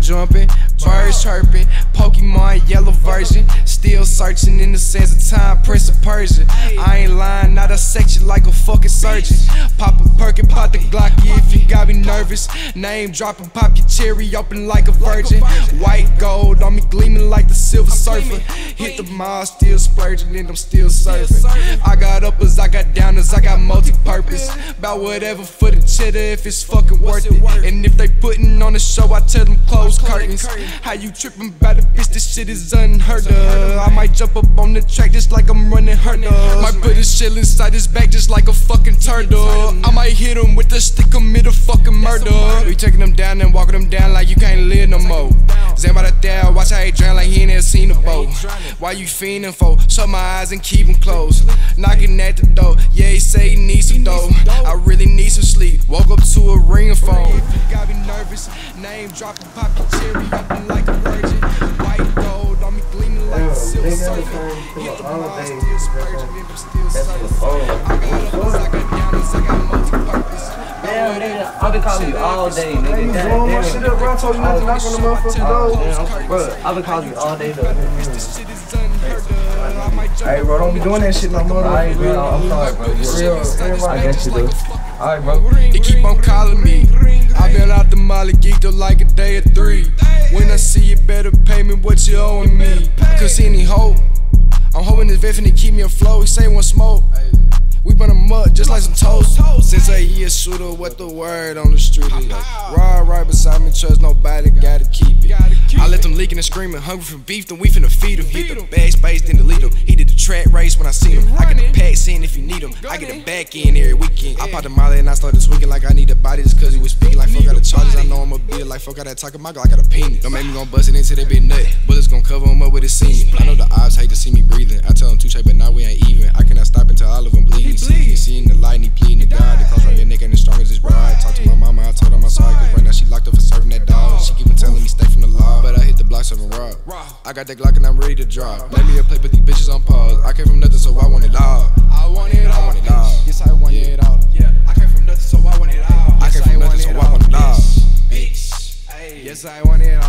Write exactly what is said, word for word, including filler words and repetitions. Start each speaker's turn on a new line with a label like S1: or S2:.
S1: jumping, birds chirping, Pokemon yellow version. Still searching in the sense of time, Prince of Persia. I ain't lying, not a section like a fucking surgeon. Pop a perk and pop the Glocky if you got me nervous. Name dropping, pop your cherry open like a virgin. White gold on me gleaming like the silver surfer. Hit the mall, still splurging and I'm still surfing. I got uppers, I got downers, I got multi-purpose. About whatever for the cheddar if it's fucking worth it. And if they putting on a show, I tell them close curtains. How you tripping about a bitch? This shit is unheard of. I might jump up on the track just like I'm running hurdles. Might put his shell inside his back just like a fucking turtle. I might hit him with the stick, commit a fucking murder. We taking them down and walking them down like you can't live no more. Zan by the there, watch how he drown like he ain't never seen a boat. Why you fiending for? Shut my eyes and keep them closed. Knocking at the door, yeah, he say he needs some dough. I really need some sleep, woke up to a ring phone. If you got me nervous, name dropping, pop your cherry open like a virgin. White gold on me gleaming like a silver surfer. Hit the mall, still spurging, and I'm still surfing. I got uppers, I got downers, I got multi-purpose.
S2: Damn, nigga, I've been calling you all day, nigga.
S3: Hey, you blowing my shit up, bro. I told you not to knock on the motherfucking door.
S2: Bro, I've been calling you all day, though.
S3: Hey, bro, don't be doing that shit no more.
S2: Alright, bro, I'm sorry, bro. For real, I guess you do. Alright, bro.
S1: They keep on calling me. I been out the molly, geeked up like a day of three. When I see you, better pay me what you owing me. Cause any hope, I'm hoping this vet finna keep me afloat. He say one smoke, we burn them up just like some toast. Sensei, he a shooter, what the word on the street is. Ride right beside me, trust nobody, gotta keep it. I let them leaking and screaming, hungry for beef, then we finna feed him. Hit the backspace, then delete him. He did the track race when I seen him. I got the packs in if you need him. I get the back in every weekend. I popped the molly and I started tweaking like I need a body just cause he was speaking like fuck out the charges. I know I'm a bitch like fuck out that talking, my Glock got a penis. Don't make me gon' bust it into that big nut. Bullets gon' cover him up with his semen. I know the odds hate to see me breathing. I tell him two shape, but now we ain't even. I cannot stop until all of them bleeding. See, seeing the light and he pleading to God. The close around your neck ain't as strong as his rod. Talk to my mama, I told her I'm sorry, cause right now she locked up for serving that dog. She keep on telling me stay from the law, but I hit the block serving raw. I got that Glock and I'm ready to drop. Let me a play, but these bitches on pause. I came from nothing, so I want it all. I want it all. I want it all. Yes, I want it all. Yeah, I came from nothing, so I want it all. I came from nothing, so I want it all. Bitch, yes, I want it all.